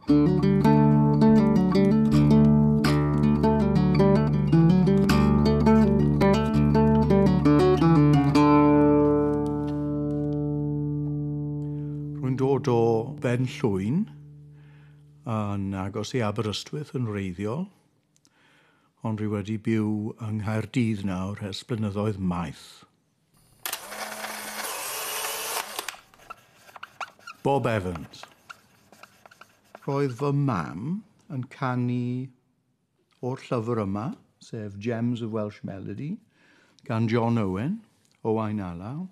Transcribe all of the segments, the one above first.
Rwy'n dod o Ben Llwyn, yn agos i Aberystwyth yn wreiddiol, ond rwy wedi byw yng Nghaerdydd nawr ers blynyddoedd maith. Bob Evans. Roedd fy mam yn canu o'r llyfr yma, sef Gems of Welsh Melody, gan John Owen o Wainalaw.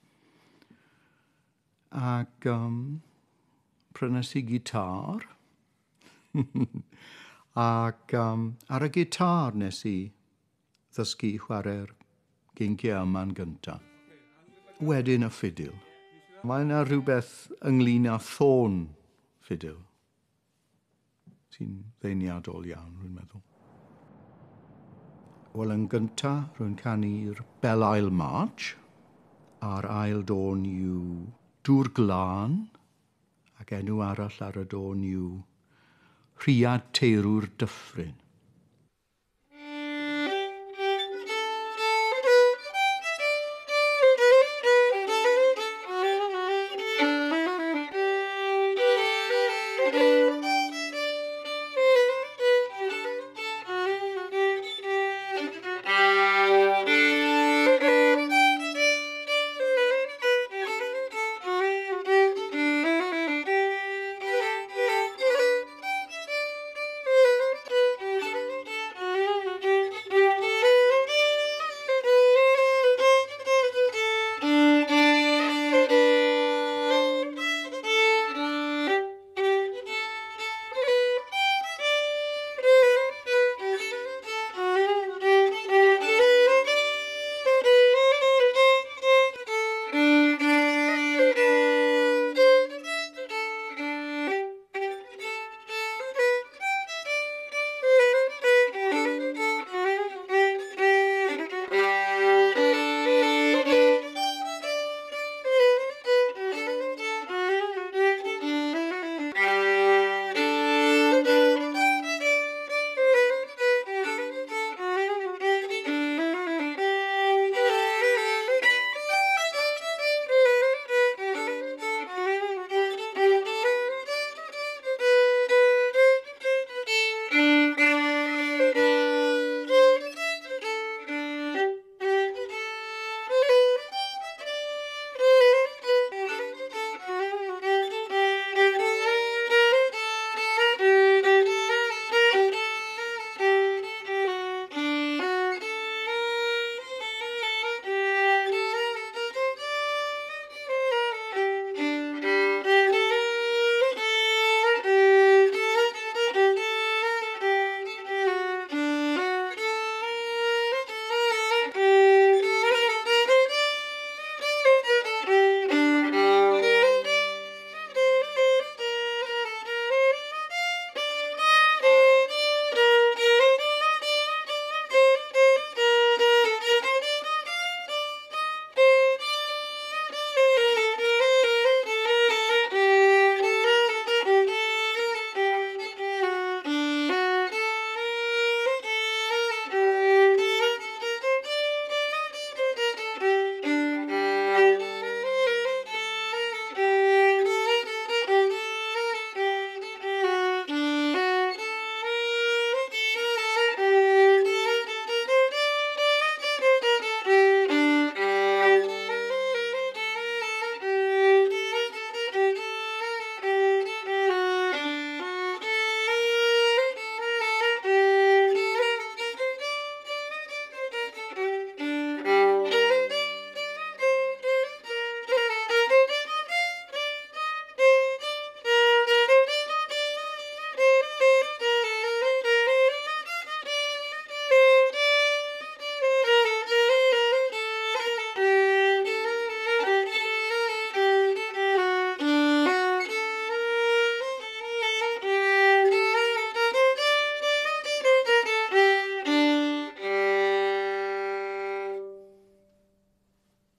Ac prynes i gitar. Ac ar y gitar nes i ddysgu chwarae'r ginciau yma'n gyntaf. Wedyn y ffidil. Mae yna rhywbeth ynglyn â ffôn ffidil sy'n ddeuniadol iawn, rwy'n meddwl. Wel, yn gyntaf, rwy'n canu'r Belle Isle March, a'r ail dôn yw Dŵr Glân, ac enw arall ar y dôn yw Rhiad Teirwr Dyffryn.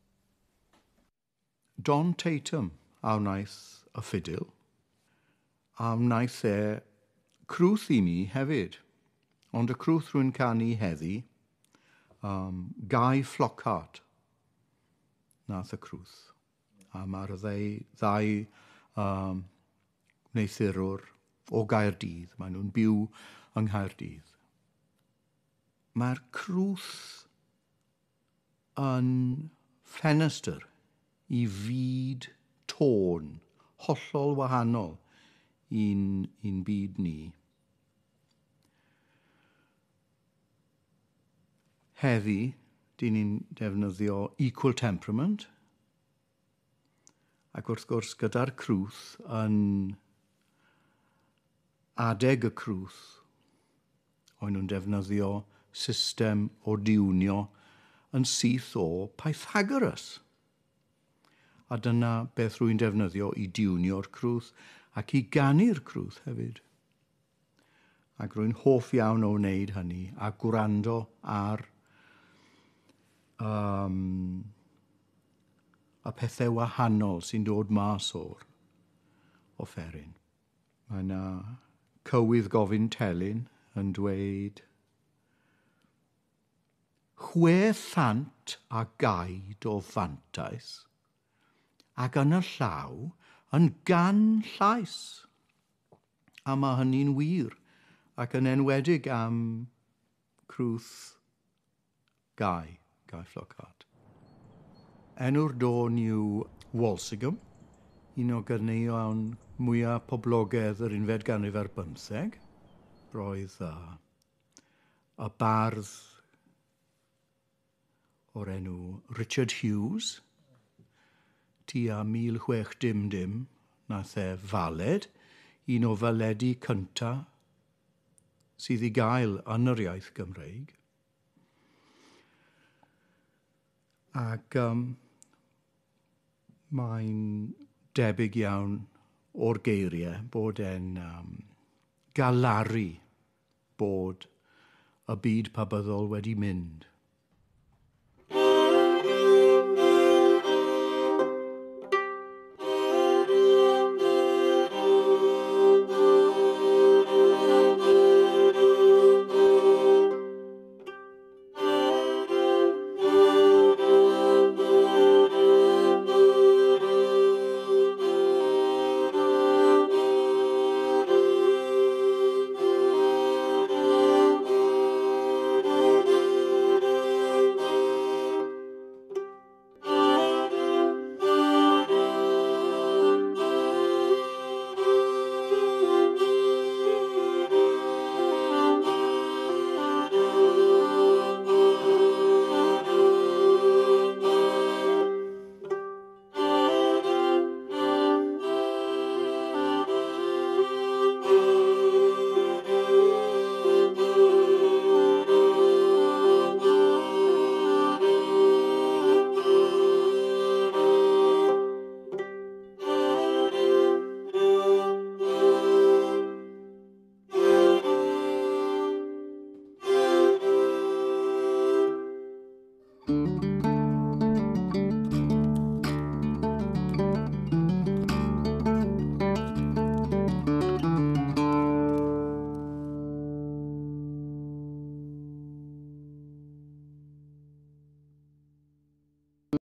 Don Tatum a wnaeth y ffidil, A wnaeth e crwth i mi hefyd. Ond y crwth rwy'n canu heddi, Guy Flockhart nath y crwth. A mae'r ddau neithurwr o Gaerdydd. Maen nhw'n byw yng Nghaerdydd. Mae'r crwth yn ffenestr i fyd tôn, hollol wahanol i'n byd ni. Heddi, dyn ni'n defnyddio equal temperament, ac wrth gwrs gyda'r crwth yn adeg y crwth, o'n nhw'n defnyddio system o diwnio yn syth o Pythagoras. A dyna beth rwy'n defnyddio i diwnio'r crwth ac i ganu'r crwth hefyd. Ac rwy'n hoff iawn o wneud hynny a gwrando ar y pethau wahanol sy'n dod mas o'r offeryn. Mae yna cywydd gofyn telyn yn dweud 600 a gaid o fantais ac yn y llaw yn gan llais. A mae hynny'n wir ac yn enwedig am crwth Guy Flockhart. Enw'r dôn yw Walsingham, un o ganeuon mwyaf poblogaidd yr unfed ganrif ar 15. Roedd y bardd o'r enw Richard Hughes, tua 1610, nath e faled, un o faledu cyntaf sydd i gael yn yr iaith Gymreig. Ac mae'n debyg iawn o'r geiriau bod e'n galaru bod y byd pabyddol wedi mynd.